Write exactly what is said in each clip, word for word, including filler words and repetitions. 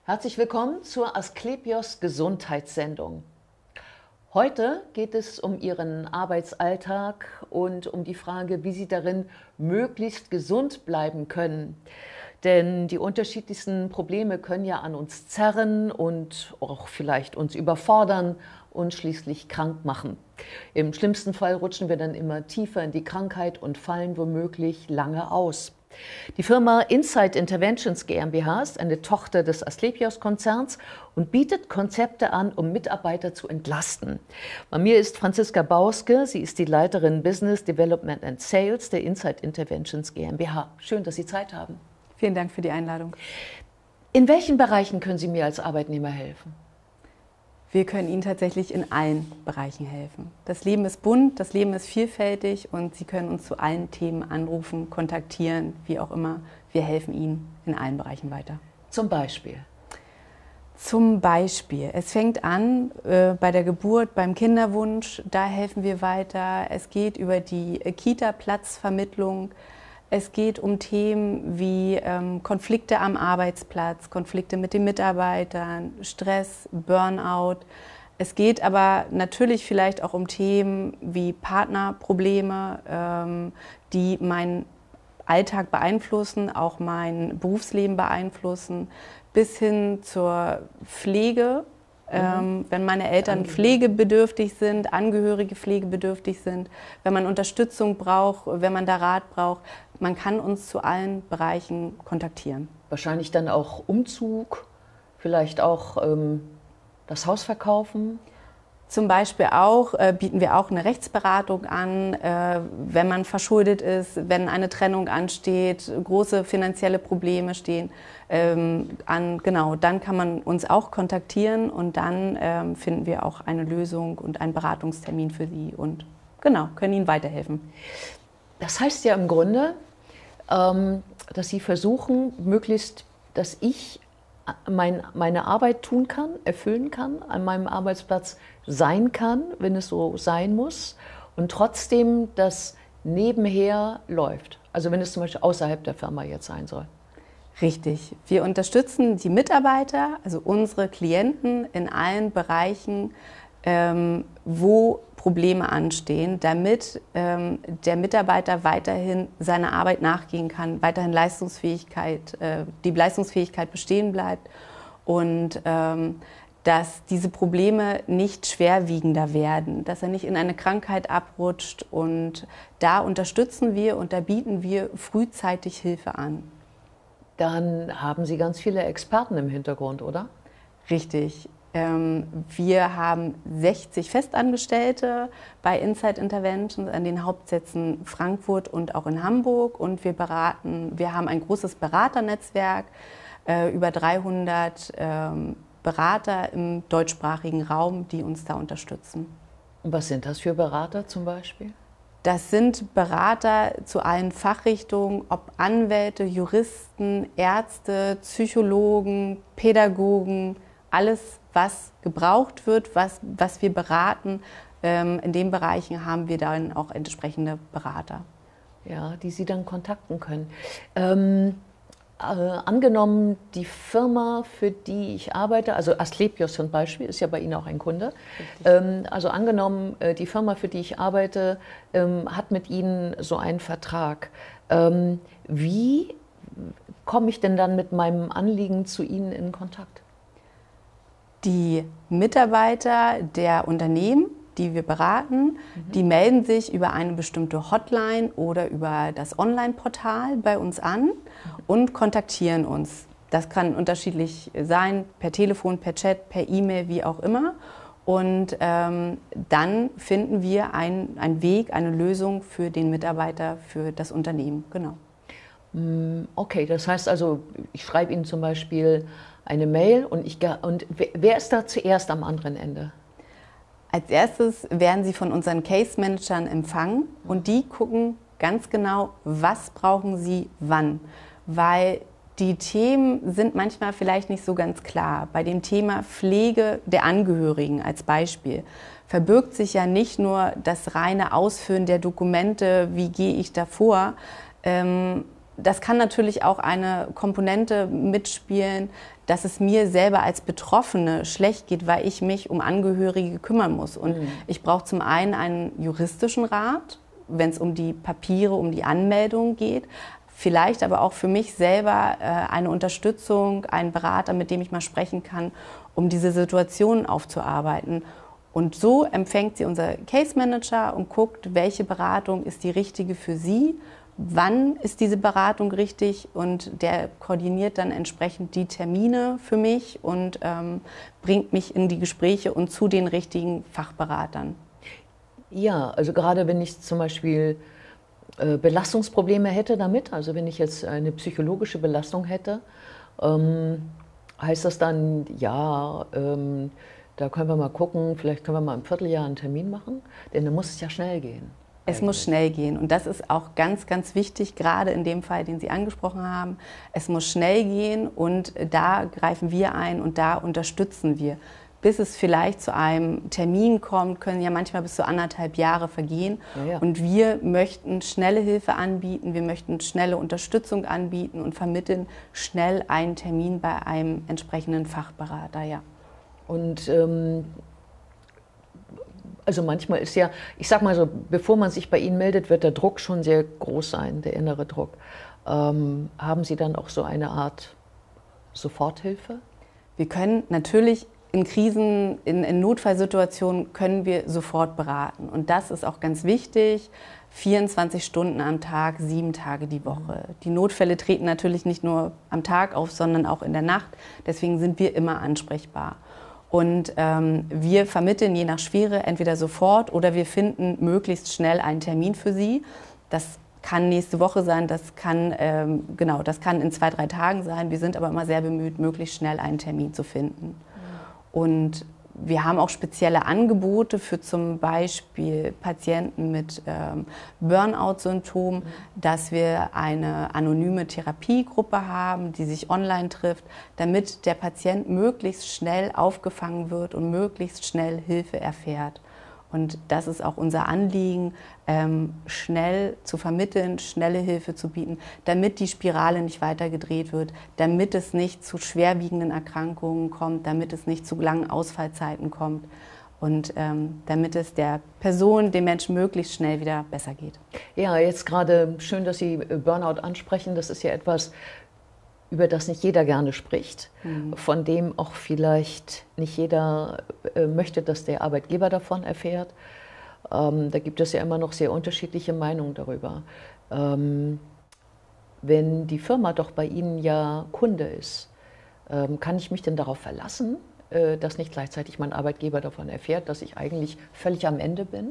Herzlich willkommen zur Asklepios Gesundheitssendung. Heute geht es um Ihren Arbeitsalltag und um die Frage, wie Sie darin möglichst gesund bleiben können. Denn die unterschiedlichsten Probleme können ja an uns zerren und auch vielleicht uns überfordern und schließlich krank machen. Im schlimmsten Fall rutschen wir dann immer tiefer in die Krankheit und fallen womöglich lange aus. Die Firma Insight Interventions GmbH ist eine Tochter des Asklepios-Konzerns und bietet Konzepte an, um Mitarbeiter zu entlasten. Bei mir ist Franziska Bauske, sie ist die Leiterin Business Development and Sales der Insight Interventions GmbH. Schön, dass Sie Zeit haben. Vielen Dank für die Einladung. In welchen Bereichen können Sie mir als Arbeitnehmer helfen? Wir können Ihnen tatsächlich in allen Bereichen helfen. Das Leben ist bunt, das Leben ist vielfältig und Sie können uns zu allen Themen anrufen, kontaktieren, wie auch immer. Wir helfen Ihnen in allen Bereichen weiter. Zum Beispiel? Zum Beispiel, es fängt an äh, bei der Geburt, beim Kinderwunsch, da helfen wir weiter. Es geht über die Kita-Platzvermittlung. Es geht um Themen wie ähm, Konflikte am Arbeitsplatz, Konflikte mit den Mitarbeitern, Stress, Burnout. Es geht aber natürlich vielleicht auch um Themen wie Partnerprobleme, ähm, die meinen Alltag beeinflussen, auch mein Berufsleben beeinflussen, bis hin zur Pflege. Ähm, wenn meine Eltern pflegebedürftig sind, Angehörige pflegebedürftig sind, wenn man Unterstützung braucht, wenn man da Rat braucht, man kann uns zu allen Bereichen kontaktieren. Wahrscheinlich dann auch Umzug, vielleicht auch ähm, das Haus verkaufen? Zum Beispiel auch, äh, bieten wir auch eine Rechtsberatung an, äh, wenn man verschuldet ist, wenn eine Trennung ansteht, große finanzielle Probleme stehen. Ähm, an, genau, dann kann man uns auch kontaktieren und dann ähm, finden wir auch eine Lösung und einen Beratungstermin für Sie und genau, können Ihnen weiterhelfen. Das heißt ja im Grunde, ähm, dass Sie versuchen, möglichst, dass ich mein, meine Arbeit tun kann, erfüllen kann, an meinem Arbeitsplatz sein kann, wenn es so sein muss, und trotzdem das nebenher läuft. Also wenn es zum Beispiel außerhalb der Firma jetzt sein soll. Richtig. Wir unterstützen die Mitarbeiter, also unsere Klienten in allen Bereichen, ähm, wo Probleme anstehen, damit ähm, der Mitarbeiter weiterhin seiner Arbeit nachgehen kann, weiterhin Leistungsfähigkeit, äh, die Leistungsfähigkeit bestehen bleibt und ähm, dass diese Probleme nicht schwerwiegender werden, dass er nicht in eine Krankheit abrutscht. Und da unterstützen wir und da bieten wir frühzeitig Hilfe an. Dann haben Sie ganz viele Experten im Hintergrund, oder? Richtig. Wir haben sechzig Festangestellte bei Insight Interventions an den Hauptsätzen Frankfurt und auch in Hamburg. Und wir beraten, wir haben ein großes Beraternetzwerk, über dreihundert Berater im deutschsprachigen Raum, die uns da unterstützen. Und was sind das für Berater zum Beispiel? Das sind Berater zu allen Fachrichtungen, ob Anwälte, Juristen, Ärzte, Psychologen, Pädagogen, alles, was gebraucht wird, was, was wir beraten. Ähm, in den Bereichen haben wir dann auch entsprechende Berater. Ja, die Sie dann kontakten können. Ähm, äh, angenommen, die Firma, für die ich arbeite, also Asklepios zum Beispiel, ist ja bei Ihnen auch ein Kunde. Ähm, also angenommen, äh, die Firma, für die ich arbeite, ähm, hat mit Ihnen so einen Vertrag. Ähm, wie komme ich denn dann mit meinem Anliegen zu Ihnen in Kontakt? Die Mitarbeiter der Unternehmen, die wir beraten, mhm. die melden sich über eine bestimmte Hotline oder über das Online-Portal bei uns an und kontaktieren uns. Das kann unterschiedlich sein, per Telefon, per Chat, per E-Mail, wie auch immer. Und ähm, dann finden wir einen, einen Weg, eine Lösung für den Mitarbeiter, für das Unternehmen. Genau. Okay, das heißt also, ich schreibe Ihnen zum Beispiel eine Mail und, ich, und wer ist da zuerst am anderen Ende? Als erstes werden Sie von unseren Case-Managern empfangen und die gucken ganz genau, was brauchen Sie wann. Weil die Themen sind manchmal vielleicht nicht so ganz klar. Bei dem Thema Pflege der Angehörigen als Beispiel verbirgt sich ja nicht nur das reine Ausfüllen der Dokumente, wie gehe ich davor, ähm, das kann natürlich auch eine Komponente mitspielen, dass es mir selber als Betroffene schlecht geht, weil ich mich um Angehörige kümmern muss. Und mhm. ich brauche zum einen einen juristischen Rat, wenn es um die Papiere, um die Anmeldung geht. Vielleicht aber auch für mich selber äh, eine Unterstützung, einen Berater, mit dem ich mal sprechen kann, um diese Situation aufzuarbeiten. Und so empfängt sie unser Case Manager und guckt, welche Beratung ist die richtige für sie. Wann ist diese Beratung richtig, und der koordiniert dann entsprechend die Termine für mich und ähm, bringt mich in die Gespräche und zu den richtigen Fachberatern. Ja, also gerade wenn ich zum Beispiel äh, Belastungsprobleme hätte damit, also wenn ich jetzt eine psychologische Belastung hätte, ähm, heißt das dann, ja, ähm, da können wir mal gucken, vielleicht können wir mal im Vierteljahr einen Termin machen, denn dann muss es ja schnell gehen. Es muss schnell gehen, und das ist auch ganz, ganz wichtig, gerade in dem Fall, den Sie angesprochen haben. Es muss schnell gehen, und da greifen wir ein und da unterstützen wir. Bis es vielleicht zu einem Termin kommt, können ja manchmal bis zu anderthalb Jahre vergehen. Ja, ja. Und wir möchten schnelle Hilfe anbieten, wir möchten schnelle Unterstützung anbieten und vermitteln schnell einen Termin bei einem entsprechenden Fachberater. Ja. Und ähm also manchmal ist ja, ich sag mal so, bevor man sich bei Ihnen meldet, wird der Druck schon sehr groß sein, der innere Druck. Ähm, haben Sie dann auch so eine Art Soforthilfe? Wir können natürlich in Krisen, in, in Notfallsituationen können wir sofort beraten. Und das ist auch ganz wichtig. vierundzwanzig Stunden am Tag, sieben Tage die Woche. Die Notfälle treten natürlich nicht nur am Tag auf, sondern auch in der Nacht. Deswegen sind wir immer ansprechbar. Und ähm, wir vermitteln je nach Schwere entweder sofort oder wir finden möglichst schnell einen Termin für Sie. Das kann nächste Woche sein, das kann, ähm, genau, das kann in zwei, drei Tagen sein. Wir sind aber immer sehr bemüht, möglichst schnell einen Termin zu finden. Mhm. Und wir haben auch spezielle Angebote für zum Beispiel Patienten mit ähm, Burnout-Symptomen, mhm. dass wir eine anonyme Therapiegruppe haben, die sich online trifft, damit der Patient möglichst schnell aufgefangen wird und möglichst schnell Hilfe erfährt. Und das ist auch unser Anliegen, ähm, schnell zu vermitteln, schnelle Hilfe zu bieten, damit die Spirale nicht weiter gedreht wird, damit es nicht zu schwerwiegenden Erkrankungen kommt, damit es nicht zu langen Ausfallzeiten kommt und ähm, damit es der Person, dem Menschen möglichst schnell wieder besser geht. Ja, jetzt gerade schön, dass Sie Burnout ansprechen. Das ist ja etwas, über das nicht jeder gerne spricht, mhm. von dem auch vielleicht nicht jeder äh, möchte, dass der Arbeitgeber davon erfährt. Ähm, da gibt es ja immer noch sehr unterschiedliche Meinungen darüber. Ähm, wenn die Firma doch bei Ihnen ja Kunde ist, ähm, kann ich mich denn darauf verlassen, äh, dass nicht gleichzeitig mein Arbeitgeber davon erfährt, dass ich eigentlich völlig am Ende bin?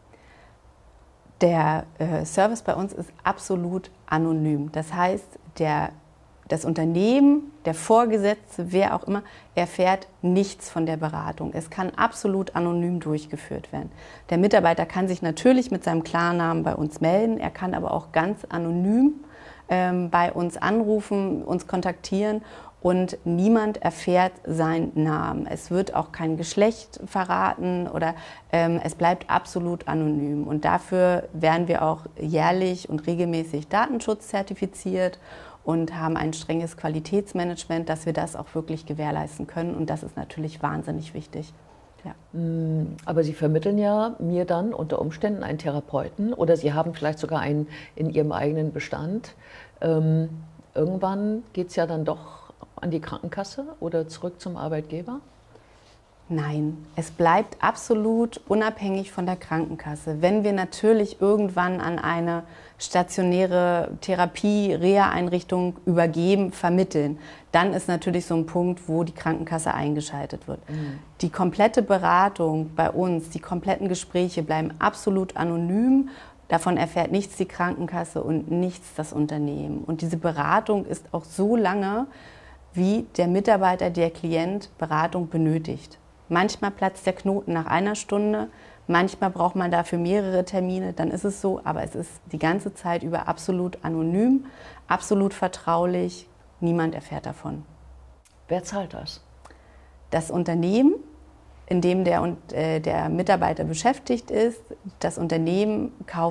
Der äh, Service bei uns ist absolut anonym. Das heißt, der Das Unternehmen, der Vorgesetzte, wer auch immer, erfährt nichts von der Beratung. Es kann absolut anonym durchgeführt werden. Der Mitarbeiter kann sich natürlich mit seinem Klarnamen bei uns melden, er kann aber auch ganz anonym ähm, bei uns anrufen, uns kontaktieren, und niemand erfährt seinen Namen. Es wird auch kein Geschlecht verraten oder ähm, es bleibt absolut anonym. Und dafür werden wir auch jährlich und regelmäßig datenschutzzertifiziert und haben ein strenges Qualitätsmanagement, dass wir das auch wirklich gewährleisten können. Und das ist natürlich wahnsinnig wichtig. Ja. Aber Sie vermitteln ja mir dann unter Umständen einen Therapeuten oder Sie haben vielleicht sogar einen in Ihrem eigenen Bestand. Ähm, irgendwann geht es ja dann doch an die Krankenkasse oder zurück zum Arbeitgeber? Nein, es bleibt absolut unabhängig von der Krankenkasse. Wenn wir natürlich irgendwann an eine stationäre Therapie, Reha-Einrichtung übergeben, vermitteln, dann ist natürlich so ein Punkt, wo die Krankenkasse eingeschaltet wird. Mhm. Die komplette Beratung bei uns, die kompletten Gespräche bleiben absolut anonym. Davon erfährt nichts die Krankenkasse und nichts das Unternehmen. Und diese Beratung ist auch so lange, wie der Mitarbeiter, der Klient Beratung benötigt. Manchmal platzt der Knoten nach einer Stunde, manchmal braucht man dafür mehrere Termine, dann ist es so, aber es ist die ganze Zeit über absolut anonym, absolut vertraulich, niemand erfährt davon. Wer zahlt das? Das Unternehmen, in dem der, äh, der Mitarbeiter beschäftigt ist, das Unternehmen kauft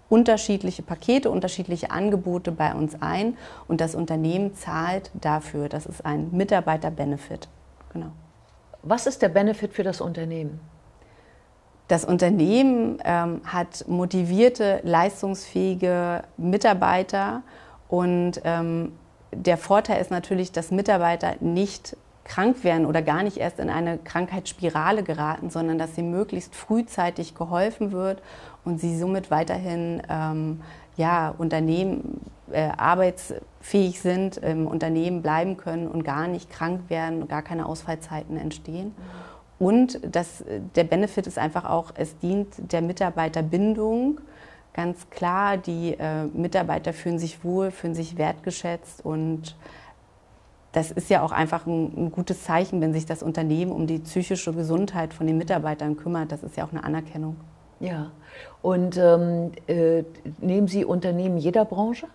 unterschiedliche Pakete, unterschiedliche Angebote bei uns ein und das Unternehmen zahlt dafür. Das ist ein Mitarbeiter-Benefit. Genau. Was ist der Benefit für das Unternehmen? Das Unternehmen ähm, hat motivierte, leistungsfähige Mitarbeiter und ähm, der Vorteil ist natürlich, dass Mitarbeiter nicht krank werden oder gar nicht erst in eine Krankheitsspirale geraten, sondern dass sie möglichst frühzeitig geholfen wird und sie somit weiterhin ähm, ja, Unternehmen äh, arbeitsfähig sind, im Unternehmen bleiben können und gar nicht krank werden und gar keine Ausfallzeiten entstehen. Und das, der Benefit ist einfach auch, es dient der Mitarbeiterbindung. Ganz klar, die äh, Mitarbeiter fühlen sich wohl, fühlen sich wertgeschätzt und das ist ja auch einfach ein, ein gutes Zeichen, wenn sich das Unternehmen um die psychische Gesundheit von den Mitarbeitern kümmert. Das ist ja auch eine Anerkennung. Ja, und ähm, äh, nehmen Sie Unternehmen jeder Branche?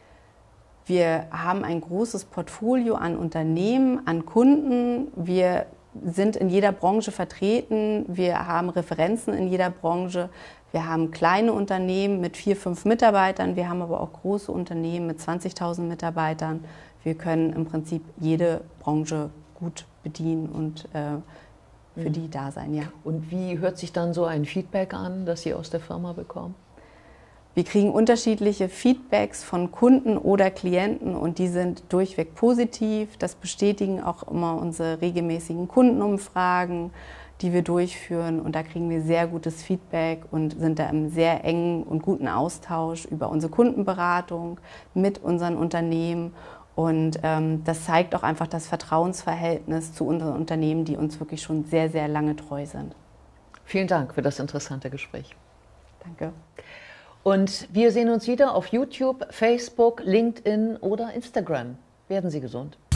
Wir haben ein großes Portfolio an Unternehmen, an Kunden. Wir sind in jeder Branche vertreten. Wir haben Referenzen in jeder Branche. Wir haben kleine Unternehmen mit vier, fünf Mitarbeitern. Wir haben aber auch große Unternehmen mit zwanzigtausend Mitarbeitern. Wir können im Prinzip jede Branche gut bedienen und äh, für die da sein, ja. Und wie hört sich dann so ein Feedback an, das Sie aus der Firma bekommen? Wir kriegen unterschiedliche Feedbacks von Kunden oder Klienten und die sind durchweg positiv. Das bestätigen auch immer unsere regelmäßigen Kundenumfragen, die wir durchführen. Und da kriegen wir sehr gutes Feedback und sind da im sehr engen und guten Austausch über unsere Kundenberatung mit unseren Unternehmen. Und ähm, das zeigt auch einfach das Vertrauensverhältnis zu unseren Unternehmen, die uns wirklich schon sehr, sehr lange treu sind. Vielen Dank für das interessante Gespräch. Danke. Und wir sehen uns wieder auf YouTube, Facebook, LinkedIn oder Instagram. Werden Sie gesund.